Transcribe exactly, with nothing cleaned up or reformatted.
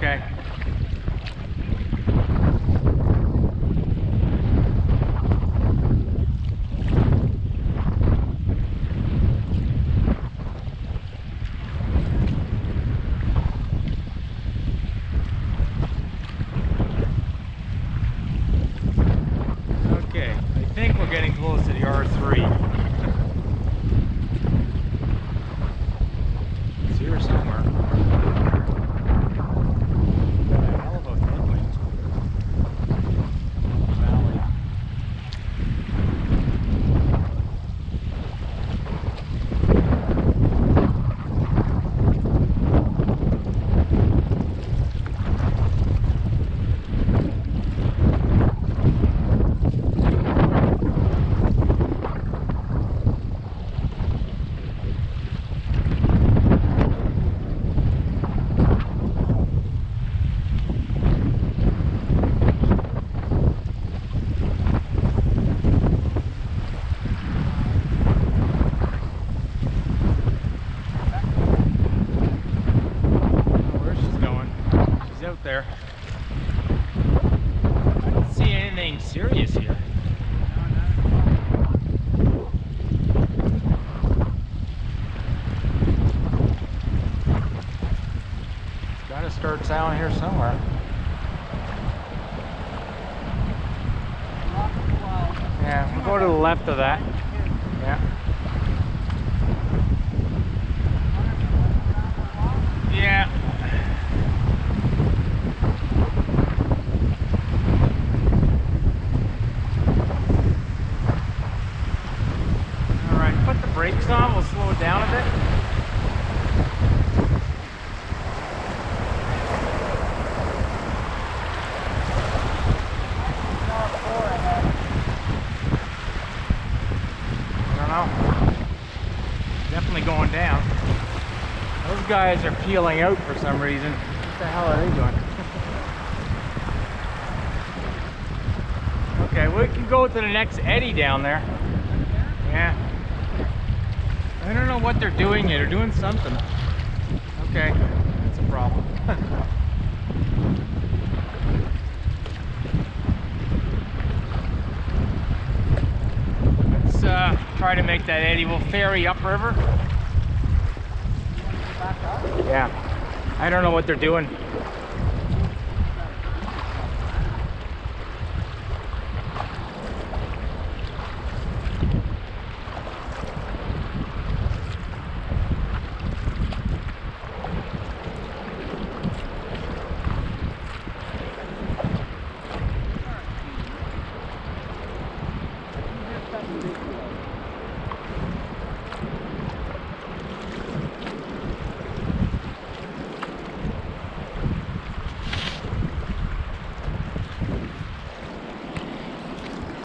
Okay. Okay, I think we're getting close to the R three. It's here somewhere. Got a hell of a headwind. Valley. Out there. I don't see anything serious here. It's got to start down here somewhere. Yeah, we'll go to the left of that. Yeah. Yeah. Brakes on, we'll slow it down a bit. I don't know. Definitely going down. Those guys are peeling out for some reason. What the hell are they doing? Okay, we can go to the next eddy down there. Yeah. I don't know what they're doing here. They're doing something. Okay, that's a problem. Let's uh, try to make that eddy. We'll ferry upriver. Yeah, I don't know what they're doing.